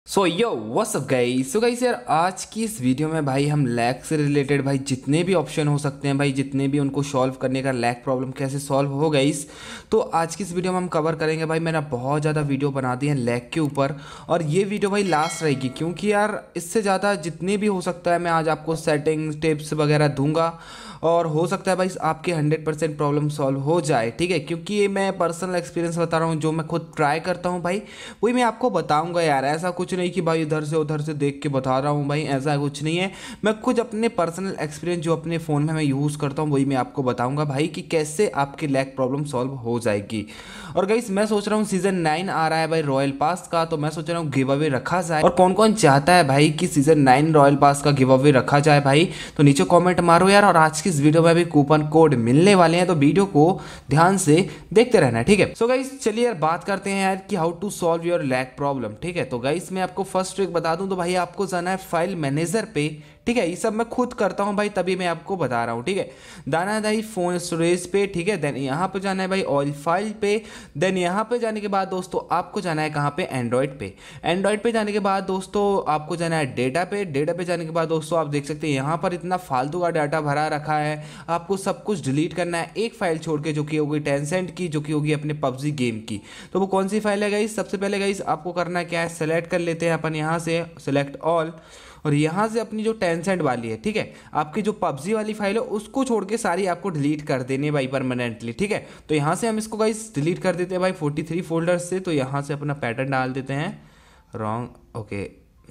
सो yo what's up guys. So guys यार, आज की इस वीडियो में भाई हम लैग से रिलेटेड भाई जितने भी ऑप्शन हो सकते हैं भाई, जितने भी उनको सॉल्व करने का, लैग प्रॉब्लम कैसे सॉल्व हो गाइस, तो आज की इस वीडियो में हम कवर करेंगे भाई। मैंने बहुत ज़्यादा वीडियो बना दी है लैग के ऊपर, और ये वीडियो भाई लास्ट रहेगी, क्योंकि यार इससे ज़्यादा जितने भी हो सकता है मैं आज आपको सेटिंग्स टिप्स वगैरह दूंगा, और हो सकता है भाई आपके 100% प्रॉब्लम सॉल्व हो जाए, ठीक है। क्योंकि ये मैं पर्सनल एक्सपीरियंस बता रहा हूँ, जो मैं खुद ट्राई करता हूँ भाई, वही मैं आपको बताऊंगा यार। ऐसा कुछ नहीं कि भाई इधर से उधर से देख के बता रहा हूँ भाई, ऐसा कुछ नहीं है। मैं खुद अपने पर्सनल एक्सपीरियंस जो अपने फ़ोन में मैं यूज़ करता हूँ वही मैं आपको बताऊंगा भाई, कि कैसे आपकी लैग प्रॉब्लम सॉल्व हो जाएगी। और गाइस मैं सोच रहा हूँ सीजन 9 आ रहा है भाई रॉयल पास का, तो मैं सोच रहा हूँ गिव अवे रखा जाए। और कौन कौन चाहता है भाई कि सीजन 9 रॉयल पास का गिव अवे रखा जाए भाई, तो नीचे कमेंट मारो यार। और आज की इस वीडियो में भी कूपन कोड मिलने वाले हैं, तो वीडियो को ध्यान से देखते रहना, ठीक है। सो गाइस चलिए यार बात करते हैं यार कि how to solve your lag problem, ठीक है। तो गाइस मैं आपको फर्स्ट ट्रिक बता दूं, तो भाई आपको जाना है फाइल मैनेजर पे, ठीक है। ये सब मैं खुद करता हूं भाई, तभी मैं आपको बता रहा हूं, ठीक है। जाना है भाई फोन स्टोरेज पे, ठीक है। देन यहाँ पे जाना है भाई ऑयल फाइल पे। देन यहाँ पे जाने के बाद दोस्तों आपको जाना है कहाँ पे, एंड्रॉइड पे। एंड्रॉइड पे जाने के बाद दोस्तों आपको जाना है डेटा पे। डेटा पे जाने के बाद दोस्तों आप देख सकते हैं यहाँ पर इतना फालतू का डाटा भरा रखा है, आपको सब कुछ डिलीट करना है एक फाइल छोड़ के, जो कि होगी टेंसेंट की, जो कि होगी अपने पबजी गेम की। तो वो कौन सी फाइल है गाइस, सबसे पहले गाइस आपको करना क्या है, सेलेक्ट कर लेते हैं अपन यहाँ से सेलेक्ट ऑल, और यहाँ से अपनी जो टेंसेंट वाली है, ठीक है, आपकी जो पबजी वाली फाइल है उसको छोड़ के सारी आपको डिलीट कर देने भाई परमानेंटली, ठीक है। तो यहाँ से हम इसको गाइस डिलीट कर देते हैं भाई 43 फोल्डर्स से। तो यहाँ से अपना पैटर्न डाल देते हैं रॉन्ग, ओके।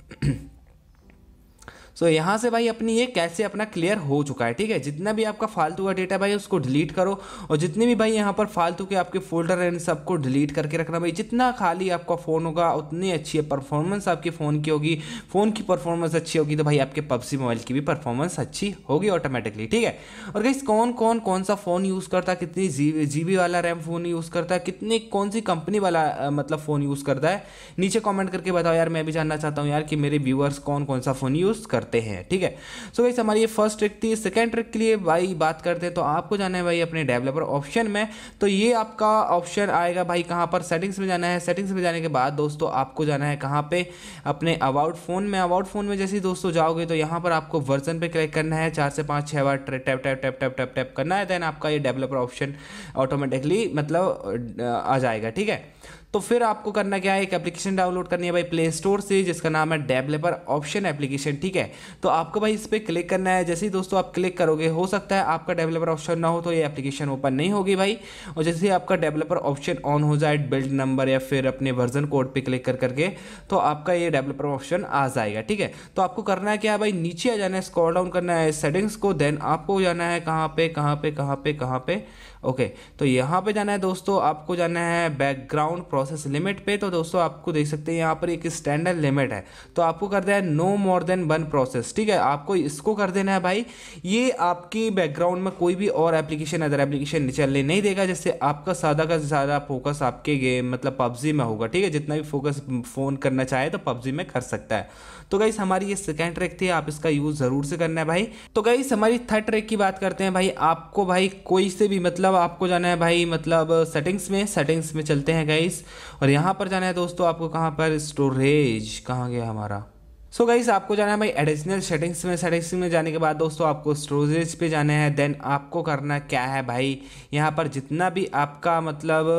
सो यहाँ से भाई अपनी ये कैसे अपना क्लियर हो चुका है, ठीक है। जितना भी आपका फालतू का डेटा भाई उसको डिलीट करो, और जितने भी भाई यहाँ पर फालतू के आपके फोल्डर हैं सबको डिलीट करके रखना भाई। जितना खाली आपका फ़ोन होगा उतनी अच्छी है परफॉर्मेंस आपके फ़ोन की होगी। फ़ोन की परफॉर्मेंस अच्छी होगी तो भाई आपके पबजी मोबाइल की भी परफॉर्मेंस अच्छी होगी ऑटोमेटिकली, ठीक है। और गाइस कौन सा फ़ोन यूज़ करता है, कितनी जीबी वाला रैम फ़ोन यूज़ करता है, कितनी कौन सी कंपनी वाला मतलब फ़ोन यूज़ करता है, नीचे कमेंट करके बताओ यार। मैं भी जानना चाहता हूँ यार कि मेरे व्यूअर्स कौन सा फ़ोन यूज़ करते हैं, ठीक है। सो गाइस हमारी ये फर्स्ट ट्रिक थी। सेकंड ट्रिक के लिए भाई बात करते हैं, तो आपको जाना है भाई अपने डेवलपर ऑप्शन में। तो ये आपका ऑप्शन आएगा भाई कहाँ पर, सेटिंग्स में जाना है। सेटिंग्स में जाने के बाद दोस्तों आपको जाना है कहाँ पे, अपने अबाउट फ़ोन में। अबाउट फ़ोन में जैसे ही दोस्तों जाओगे तो यहाँ पर आपको वर्जन पे क्लिक करना है, 4 से 5 6 बार tap tap tap tap tap tap करना है। देन आपका ये डेवलपर ऑप्शन ऑटोमेटिकली मतलब आ जाएगा, ठीक है। तो फिर आपको करना क्या है, एक एप्लीकेशन डाउनलोड करनी है भाई प्ले स्टोर से, जिसका नाम है डेवलपर ऑप्शन एप्लीकेशन, ठीक है। तो आपको भाई इस पर क्लिक करना है। जैसे ही दोस्तों आप क्लिक करोगे, हो सकता है आपका डेवलपर ऑप्शन ना हो तो ये एप्लीकेशन ओपन नहीं होगी भाई। और जैसे ही आपका डेवलपर ऑप्शन ऑन हो जाए, बिल्ड नंबर या फिर अपने वर्जन कोड पे क्लिक करके, तो आपका ये डेवलपर ऑप्शन आ जाएगा, ठीक है। तो आपको करना है क्या है भाई, नीचे आ जाना है, स्क्रॉल डाउन करना है सेटिंग्स को। देन आपको जाना है कहाँ पे, ओके। तो यहाँ पे जाना है दोस्तों, आपको जाना है बैकग्राउंड प्रोसेस लिमिट पे। तो दोस्तों आपको देख सकते हैं यहाँ पर एक स्टैंडर्ड लिमिट है, तो आपको कर देना है नो मोर देन 1 प्रोसेस, ठीक है। आपको इसको कर देना है भाई। ये आपकी बैकग्राउंड में कोई भी और एप्लीकेशन अदर एप्लीकेशन चलने नहीं देगा, जिससे आपका ज़्यादा का ज़्यादा फोकस आपके गेम मतलब पबजी में होगा, ठीक है। जितना भी फोकस फ़ोन करना चाहे तो पबजी में कर सकता है। तो गाइस हमारी ये सेकंड ट्रिक थी, आप इसका यूज़ ज़रूर से करना है भाई। तो गाइस हमारी थर्ड ट्रिक की बात करते हैं भाई। आपको भाई कोई से भी मतलब आपको जाना है भाई मतलब सेटिंग्स में चलते हैं गाइस, और यहाँ पर जाना है दोस्तों आपको कहाँ पर, स्टोरेज कहाँ गया हमारा। सो गाइस आपको जाना है भाई एडिशनल सेटिंग्स में जाने के बाद दोस्तों आपको स्टोरेज पे जाना है। देन आपको करना क्या है भाई, यहाँ पर जितना भी आपका मतलब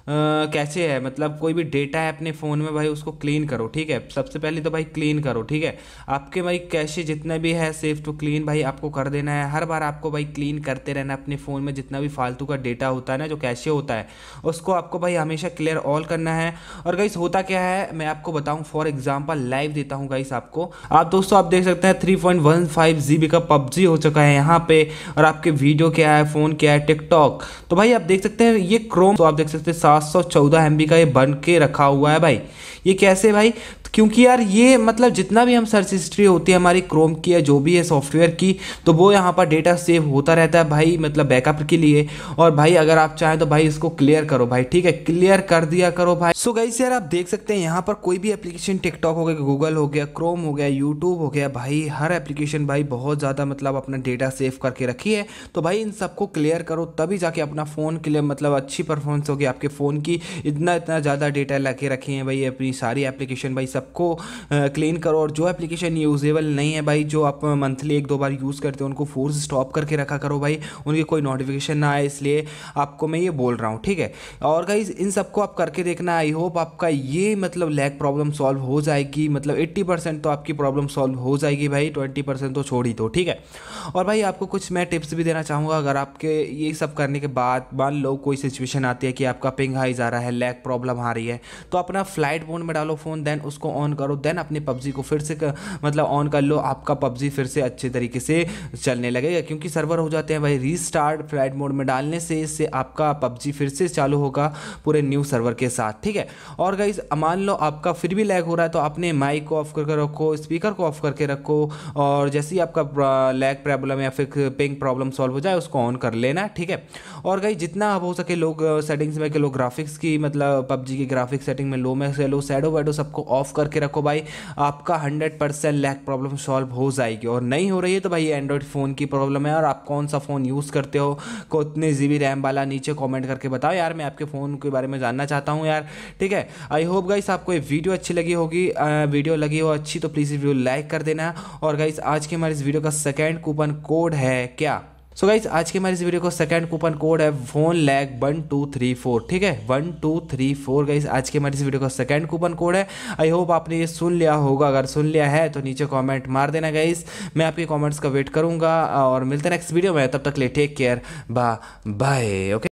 कैसे है, मतलब कोई भी डेटा है अपने फ़ोन में भाई उसको क्लीन करो, ठीक है। सबसे पहले तो भाई क्लीन करो, ठीक है। आपके भाई कैशे जितना भी है सेव टू क्लीन भाई आपको कर देना है। हर बार आपको भाई क्लीन करते रहना अपने फ़ोन में, जितना भी फालतू का डेटा होता है ना, जो कैशे होता है उसको आपको भाई हमेशा क्लियर ऑल करना है। और गाइस होता क्या है मैं आपको बताऊँ, फॉर एग्जाम्पल लाइव देता हूँ गाइस आपको। आप दोस्तों आप देख सकते हैं 3.15 GB का पबजी हो चुका है यहाँ पे, और आपके वीडियो क्या है, फ़ोन क्या है, टिकटॉक। तो भाई आप देख सकते हैं ये क्रोम, तो आप देख सकते हैं 714 MB का ये बन के रखा हुआ है भाई। ये कैसे भाई, क्योंकि यार ये मतलब जितना भी हम सर्च हिस्ट्री होती है हमारी क्रोम की या जो भी है सॉफ्टवेयर की, तो वो यहाँ पर डेटा सेव होता रहता है भाई, मतलब बैकअप के लिए। और भाई अगर आप चाहें तो भाई इसको क्लियर करो भाई, ठीक है, क्लियर कर दिया करो भाई। सो गाइस यार आप देख सकते हैं यहाँ पर कोई भी एप्लीकेशन, टिकटॉक हो गया, गूगल हो गया, क्रोम हो गया, यूट्यूब हो गया भाई, हर एप्लीकेशन भाई बहुत ज़्यादा मतलब अपना डेटा सेव करके रखी है। तो भाई इन सबको क्लियर करो, तभी जाके अपना फ़ोन क्लियर मतलब अच्छी परफॉर्मेंस होगी आपके फ़ोन की। इतना ज़्यादा डेटा ला के रखे हैं भाई अपनी सारी एप्लीकेशन भाई, सबको क्लीन करो। और जो एप्लीकेशन यूजेबल नहीं है भाई, जो आप मंथली 1-2 बार यूज़ करते हो, उनको फोर्स स्टॉप करके रखा करो भाई, उनकी कोई नोटिफिकेशन ना आए, इसलिए आपको मैं ये बोल रहा हूँ, ठीक है। और गाइज इन सबको आप करके देखना, आई होप आपका ये मतलब लैग प्रॉब्लम सॉल्व हो जाएगी। मतलब 80% तो आपकी प्रॉब्लम सॉल्व हो जाएगी भाई, 20% तो छोड़ ही दो, ठीक है। और भाई आपको कुछ मैं टिप्स भी देना चाहूँगा। अगर आपके ये सब करने के बाद मान लो कोई सिचुएशन आती है कि आपका पिंग हाई जा रहा है, लैग प्रॉब्लम आ रही है, तो अपना फ्लाइट मोड में डालो फ़ोन, देन उसको ऑन करो, देन अपनी पबजी को फिर से मतलब ऑन कर लो, आपका पबजी फिर से अच्छे तरीके से चलने लगेगा। क्योंकि सर्वर हो जाते हैं भाई रीस्टार्ट फ्लाइट मोड में डालने से, इससे आपका पबजी फिर से चालू होगा पूरे न्यू सर्वर के साथ, ठीक है। और गाइज मान लो आपका फिर भी लैग हो रहा है, तो अपने माइक को ऑफ करके रखो, स्पीकर को ऑफ करके रखो, और जैसे ही आपका लैग प्रॉब्लम या फिर पिंग प्रॉब्लम सॉल्व हो जाए उसको ऑन कर लेना, ठीक है। और गाइज जितना हो सके लोग सेटिंग्स में के लोग ग्राफिक्स की मतलब पबजी की ग्राफिक्स सेटिंग में लो में से लो, शैडो वैडो सबको ऑफ करके रखो भाई, आपका 100% लैग प्रॉब्लम सॉल्व हो जाएगी। और नहीं हो रही है तो भाई एंड्रॉइड फ़ोन की प्रॉब्लम है। और आप कौन सा फ़ोन यूज़ करते हो, कितने GB रैम वाला, नीचे कमेंट करके बताओ यार, मैं आपके फ़ोन के बारे में जानना चाहता हूँ यार, ठीक है। आई होप गाइस आपको ये वीडियो अच्छी लगी होगी, वीडियो लगी हो अच्छी तो प्लीज़ वीडियो लाइक कर देना। और गाइस आज के हमारे इस वीडियो का सेकेंड कूपन कोड है क्या, सो गाइस आज के हमारे इस वीडियो का सेकंड कूपन कोड है फोन लैग 1234, ठीक है 1234 गाइस आज के हमारे इस वीडियो का सेकंड कूपन कोड है। आई होप आपने ये सुन लिया होगा, अगर सुन लिया है तो नीचे कमेंट मार देना गाइस, मैं आपके कमेंट्स का वेट करूंगा। और मिलते हैं नेक्स्ट वीडियो में, तब तक ले take care, bye bye, okay.